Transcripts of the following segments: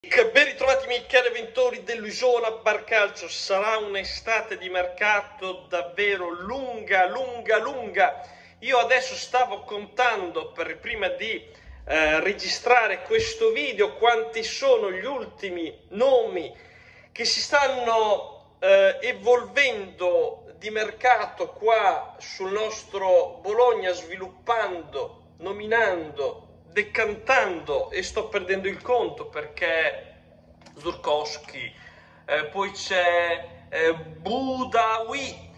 Ben ritrovati miei cari avventori dell'Isola Barcalcio. Sarà un'estate di mercato davvero lunga. Io adesso stavo contando, prima di registrare questo video, quanti sono gli ultimi nomi che si stanno evolvendo di mercato qua sul nostro Bologna, sviluppando, nominando, decantando, e sto perdendo il conto perché Zurkowski, poi c'è Boudaoui,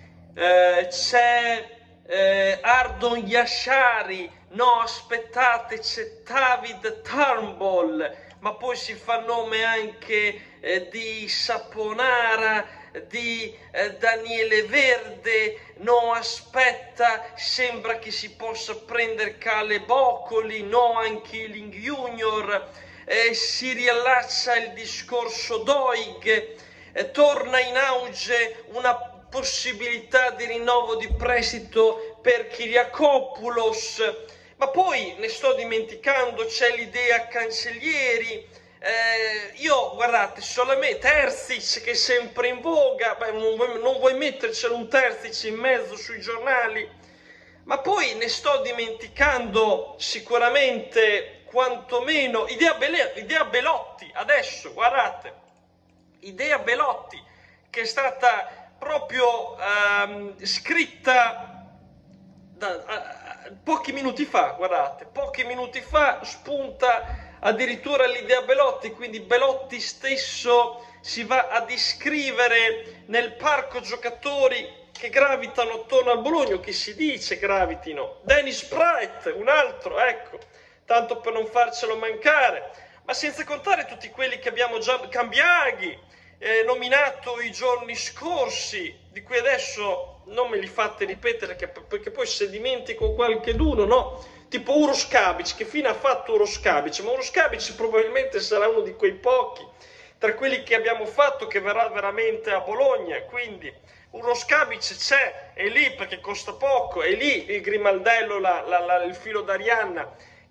c'è Ardon Yashari, no aspettate, c'è David Turnbull, ma poi si fa nome anche di Saponara, di Daniele Verde, no aspetta, sembra che si possa prendere Cale Boccoli, no anche Ealing Junior, si riallaccia il discorso Doig, torna in auge una possibilità di rinnovo di prestito per Kyriakopoulos, ma poi ne sto dimenticando, c'è l'idea Cancellieri. Io guardate, solamente Terzic che è sempre in voga, non vuoi mettercelo un Terzic in mezzo sui giornali, ma poi ne sto dimenticando sicuramente quantomeno idea Belotti. Adesso guardate, idea Belotti che è stata proprio scritta pochi minuti fa, guardate, pochi minuti fa spunta addirittura l'idea Belotti, quindi Belotti stesso si va ad iscrivere nel parco giocatori che gravitano attorno al Bologna, che si dice gravitino. Dennis Praet, un altro, ecco, tanto per non farcelo mancare, ma senza contare tutti quelli che abbiamo già, Cambiaghi, nominato i giorni scorsi, di cui adesso non me li fate ripetere perché poi se dimentico qualcheduno, no? Tipo Uroškabich, che fine ha fatto Uroškabich? Ma Uroškabich probabilmente sarà uno di quei pochi tra quelli che abbiamo fatto che verrà veramente a Bologna, quindi Uroškabich c'è, è lì perché costa poco, è lì il grimaldello, il filo d'Arianna.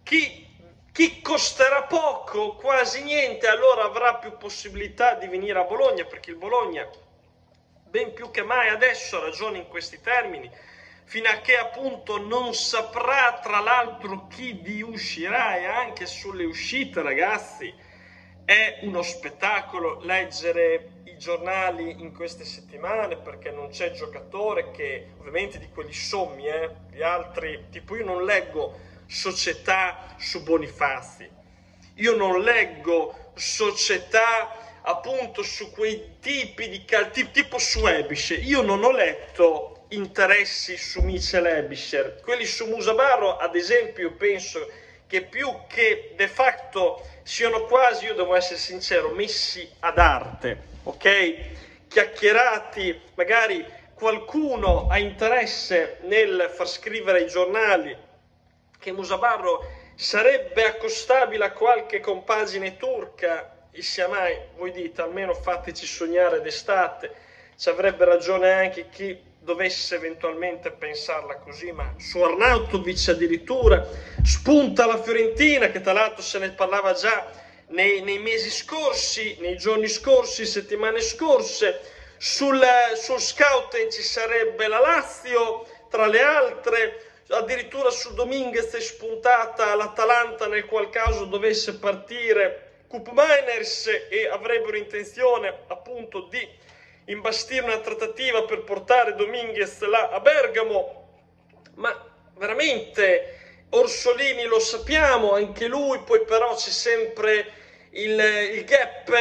Chi costerà poco, quasi niente, allora avrà più possibilità di venire a Bologna, perché il Bologna ben più che mai adesso ragiona in questi termini, fino a che appunto non saprà tra l'altro chi vi uscirà. E anche sulle uscite, ragazzi, è uno spettacolo leggere i giornali in queste settimane, perché non c'è giocatore che, ovviamente di quelli sommi, gli altri, tipo io non leggo società su Bonifazi, io non leggo società appunto su quei tipi di tipo su Ebischer, io non ho letto interessi su Michel Ebischer, quelli su Musabarro ad esempio penso che più che de facto siano quasi, io devo essere sincero, messi ad arte, ok? Chiacchierati, magari qualcuno ha interesse nel far scrivere ai giornali che Musabarro sarebbe accostabile a qualche compagine turca, e sia mai, voi dite, almeno fateci sognare d'estate, ci avrebbe ragione anche chi dovesse eventualmente pensarla così, ma su Arnautovic addirittura spunta la Fiorentina, che tra l'altro se ne parlava già nei mesi scorsi, nei giorni scorsi, settimane scorse. Sul scouting ci sarebbe la Lazio, tra le altre. Addirittura su Dominguez è spuntata l'Atalanta nel qual caso dovesse partire Koopmeiners e avrebbero intenzione appunto di imbastire una trattativa per portare Dominguez là a Bergamo. Ma veramente Orsolini lo sappiamo, anche lui, poi però c'è sempre il gap,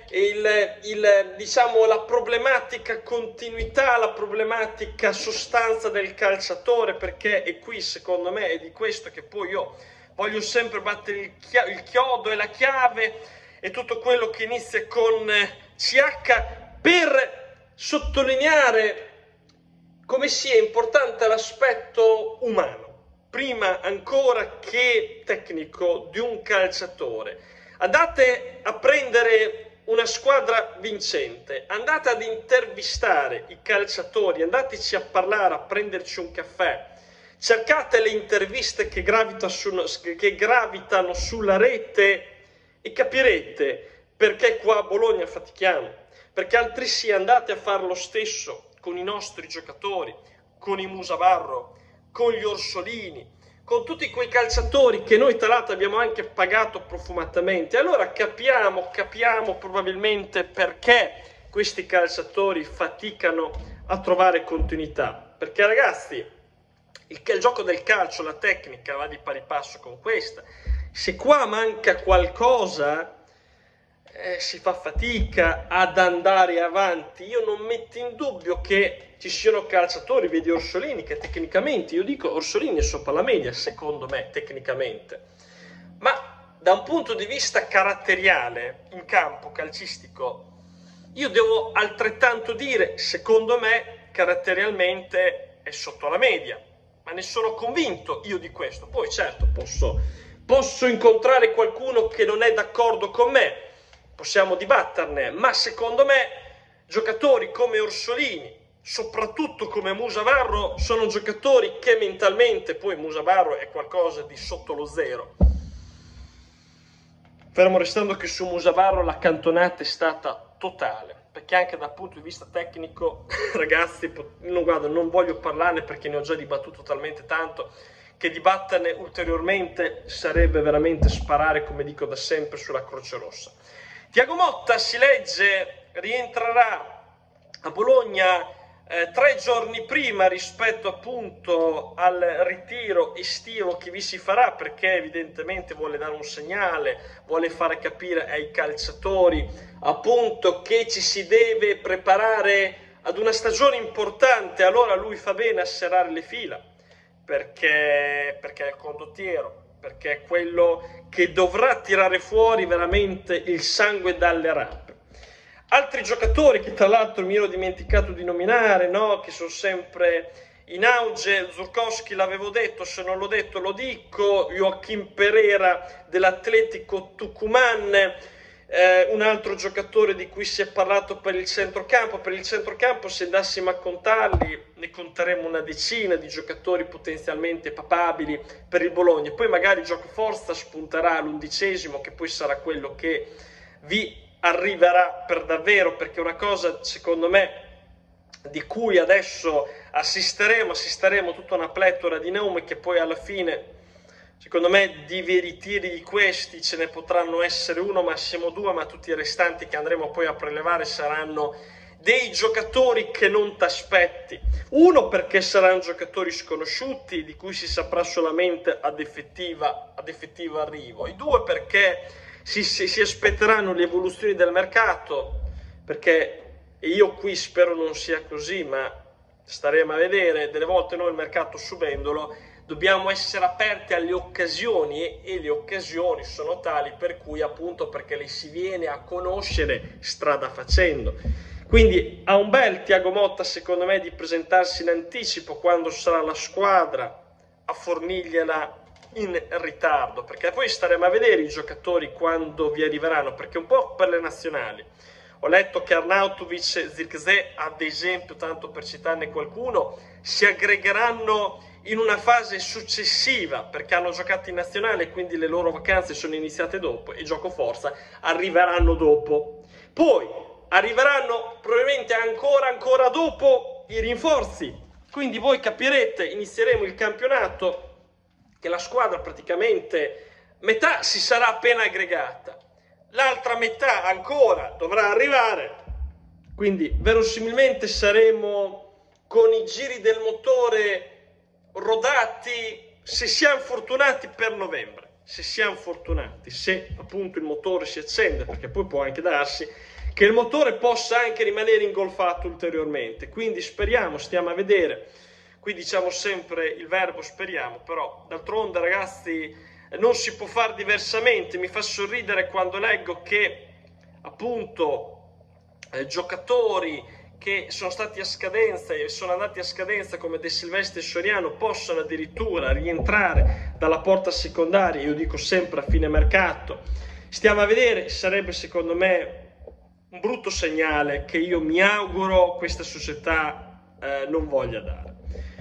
diciamo la problematica continuità, la problematica sostanza del calciatore, perché è qui secondo me è di questo che poi io voglio sempre battere il chiodo e la chiave e tutto quello che inizia con CH, per sottolineare come sia importante l'aspetto umano, prima ancora che tecnico, di un calciatore. Andate a prendere una squadra vincente, andate ad intervistare i calciatori, andateci a parlare, a prenderci un caffè, cercate le interviste che gravitano sulla rete e capirete perché qua a Bologna fatichiamo, perché altresì andate a fare lo stesso con i nostri giocatori, con i Musavarro, con gli Orsolini, con tutti quei calciatori che noi tra l'altro abbiamo anche pagato profumatamente. Allora capiamo probabilmente perché questi calciatori faticano a trovare continuità, perché ragazzi il gioco del calcio, la tecnica va di pari passo con questa. Se qua manca qualcosa si fa fatica ad andare avanti. Io non metto in dubbio che ci siano calciatori, vedi Orsolini, che tecnicamente, io dico Orsolini è sopra la media secondo me tecnicamente, ma da un punto di vista caratteriale in campo calcistico io devo altrettanto dire, secondo me caratterialmente è sotto la media, ma ne sono convinto io di questo. Poi certo posso incontrare qualcuno che non è d'accordo con me, possiamo dibatterne, ma secondo me giocatori come Orsolini, soprattutto come Musavarro, sono giocatori che mentalmente, poi Musavarro è qualcosa di sotto lo zero, fermo restando che su Musavarro la cantonata è stata totale, perché anche dal punto di vista tecnico ragazzi, non voglio parlarne perché ne ho già dibattuto talmente tanto che dibatterne ulteriormente sarebbe veramente sparare, come dico da sempre, sulla Croce Rossa. Thiago Motta, si legge, rientrerà a Bologna 3 giorni prima rispetto appunto al ritiro estivo che vi si farà, perché evidentemente vuole dare un segnale, vuole fare capire ai calciatori appunto che ci si deve preparare ad una stagione importante. Allora lui fa bene a serrare le fila, perché è il condottiero, perché è quello che dovrà tirare fuori veramente il sangue dalle rape. Altri giocatori che tra l'altro mi ero dimenticato di nominare, no? Che sono sempre in auge, Zurkowski l'avevo detto, se non l'ho detto lo dico, Joachim Pereira dell'Atletico Tucumán, un altro giocatore di cui si è parlato per il centrocampo. Per il centrocampo, se andassimo a contarli, ne conteremo una decina di giocatori potenzialmente papabili per il Bologna. Poi magari Giocoforza spunterà all'11°, che poi sarà quello che vi arriverà per davvero, perché una cosa secondo me di cui adesso assisteremo tutta una pletora di nomi, che poi alla fine secondo me di ritiri di questi ce ne potranno essere uno, massimo due, ma tutti i restanti che andremo poi a prelevare saranno dei giocatori che non ti aspetti. Uno, perché saranno giocatori sconosciuti di cui si saprà solamente ad effettivo arrivo. I due, perché si aspetteranno le evoluzioni del mercato, perché io qui spero non sia così, ma staremo a vedere. Delle volte noi il mercato subendolo dobbiamo essere aperti alle occasioni, e le occasioni sono tali per cui appunto perché le si viene a conoscere strada facendo. Quindi ha un bel Thiago Motta secondo me di presentarsi in anticipo quando sarà la squadra a fornirgliela in ritardo, perché poi staremo a vedere i giocatori quando vi arriveranno, perché un po' per le nazionali ho letto che Arnautovic e Zirkzee, ad esempio, tanto per citarne qualcuno, si aggregheranno in una fase successiva, perché hanno giocato in nazionale e quindi le loro vacanze sono iniziate dopo, e Giocoforza arriveranno dopo. Poi arriveranno probabilmente ancora dopo i rinforzi, quindi voi capirete, inizieremo il campionato che la squadra praticamente metà si sarà appena aggregata, l'altra metà ancora dovrà arrivare, quindi verosimilmente saremo con i giri del motore rodati, se siamo fortunati, per novembre, se appunto il motore si accende, perché poi può anche darsi che il motore possa anche rimanere ingolfato ulteriormente, quindi speriamo, stiamo a vedere. Qui diciamo sempre il verbo speriamo, però d'altronde ragazzi non si può fare diversamente. Mi fa sorridere quando leggo che appunto giocatori che sono stati a scadenza e sono andati a scadenza come De Silvestri e Soriano possono addirittura rientrare dalla porta secondaria. Io dico sempre a fine mercato, stiamo a vedere. Sarebbe secondo me un brutto segnale che io mi auguro questa società non voglia dare,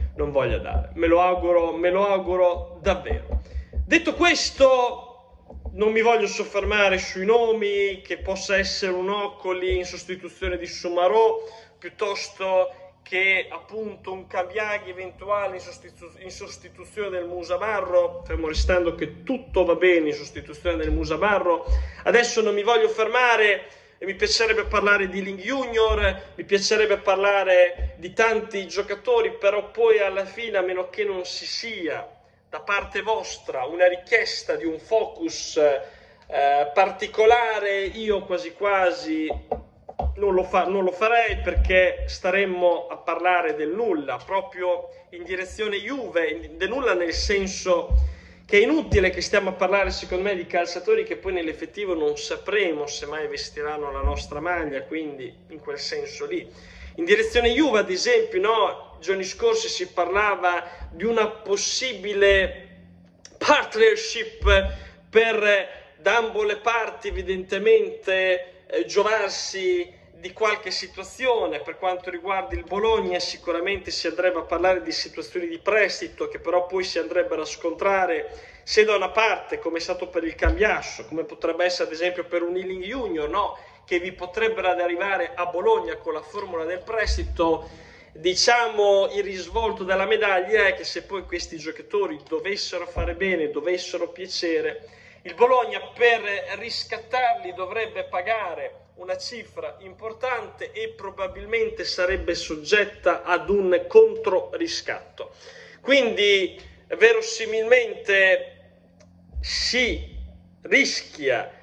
me lo auguro davvero. Detto questo, Non mi voglio soffermare sui nomi, che possa essere un Occoli in sostituzione di Soumarò, piuttosto che appunto un Cambiaghi eventuale in sostituzione del Musabarro, fermo restando che tutto va bene in sostituzione del Musabarro. Adesso non mi voglio fermare, mi piacerebbe parlare di Ling Junior, mi piacerebbe parlare di tanti giocatori, però poi alla fine, a meno che non si sia da parte vostra una richiesta di un focus particolare, io quasi quasi non lo farei, perché staremmo a parlare del nulla, proprio in direzione Juve, del nulla nel senso che è inutile che stiamo a parlare, secondo me, di calciatori che poi nell'effettivo non sapremo se mai vestiranno la nostra maglia, quindi in quel senso lì. In direzione Juve, ad esempio, no? Giorni scorsi si parlava di una possibile partnership per da ambo le parti, evidentemente giovarsi di qualche situazione. Per quanto riguarda il Bologna, sicuramente si andrebbe a parlare di situazioni di prestito che però poi si andrebbero a scontrare, se da una parte, come è stato per il Cambiasso, come potrebbe essere ad esempio per un Ling Junior, no? Che vi potrebbero arrivare a Bologna con la formula del prestito. Diciamo, il risvolto della medaglia è che se poi questi giocatori dovessero fare bene, dovessero piacere, il Bologna per riscattarli dovrebbe pagare una cifra importante e probabilmente sarebbe soggetta ad un controriscatto. Quindi verosimilmente si rischia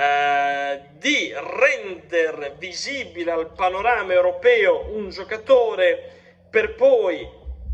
di rendere visibile al panorama europeo un giocatore per poi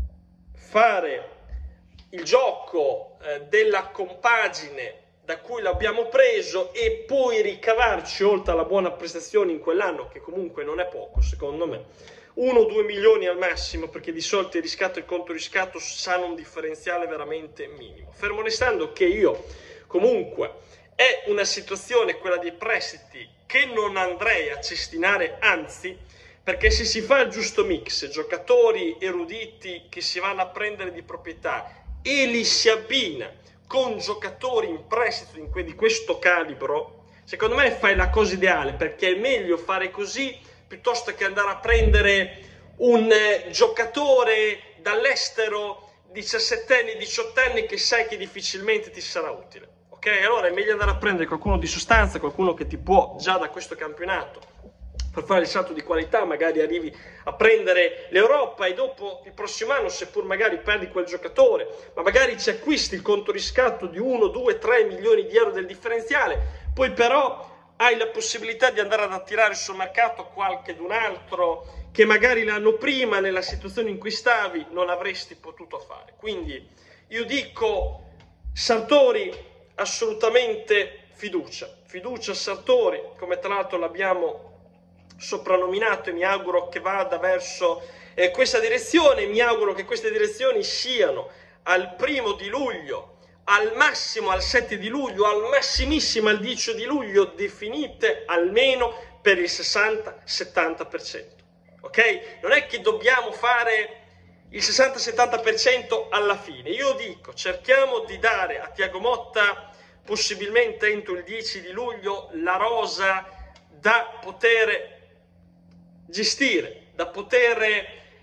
fare il gioco della compagine da cui l'abbiamo preso e poi ricavarci, oltre alla buona prestazione in quell'anno, che comunque non è poco secondo me, 1-2 milioni al massimo, perché di solito il riscatto e il controriscatto sanno un differenziale veramente minimo. Fermo restando che io comunque è una situazione, quella dei prestiti, che non andrei a cestinare, anzi, perché se si fa il giusto mix, giocatori eruditi che si vanno a prendere di proprietà e li si abbina con giocatori in prestito di questo calibro, secondo me fai la cosa ideale, perché è meglio fare così piuttosto che andare a prendere un giocatore dall'estero, 17enni, 18enni, che sai che difficilmente ti sarà utile. Ok? Allora è meglio andare a prendere qualcuno di sostanza, qualcuno che ti può già da questo campionato per fare il salto di qualità, magari arrivi a prendere l'Europa e dopo il prossimo anno, seppur magari perdi quel giocatore, ma magari ci acquisti il controriscatto di 1, 2, 3 milioni di euro del differenziale, poi però hai la possibilità di andare ad attirare sul mercato qualche d'un altro che magari l'anno prima, nella situazione in cui stavi, non avresti potuto fare. Quindi io dico Sartori, assolutamente fiducia a Sartori, come tra l'altro l'abbiamo soprannominato, e mi auguro che vada verso questa direzione. Mi auguro che queste direzioni siano al 1° di luglio, al massimo al 7 di luglio, al massimissimo al 10 di luglio, definite almeno per il 60-70%. Ok? Non è che dobbiamo fare il 60-70% alla fine. Io dico, cerchiamo di dare a Thiago Motta, possibilmente entro il 10 di luglio, la rosa da poter gestire, da poter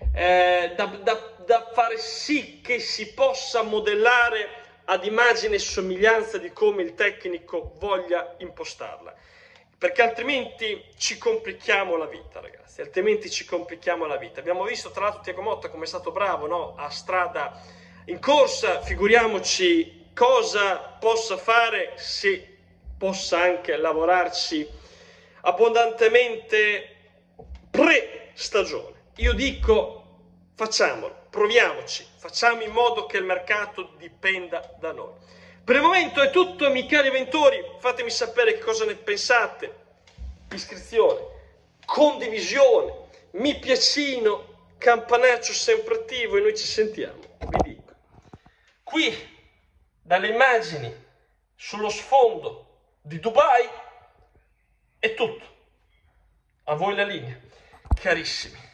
da fare sì che si possa modellare ad immagine e somiglianza di come il tecnico voglia impostarla, perché altrimenti ci complichiamo la vita, ragazzi, altrimenti ci complichiamo la vita. Abbiamo visto tra l'altro Thiago Motta come è stato bravo, no? A strada in corsa, figuriamoci cosa possa fare se possa anche lavorarci abbondantemente pre-stagione. Io dico, facciamolo, proviamoci, facciamo in modo che il mercato dipenda da noi. Per il momento è tutto, amici cari avventori, fatemi sapere che cosa ne pensate. Iscrizione, condivisione, mi piacino, campanaccio sempre attivo e noi ci sentiamo, vi dico. Qui, dalle immagini sullo sfondo di Dubai, è tutto. A voi la linea, carissimi.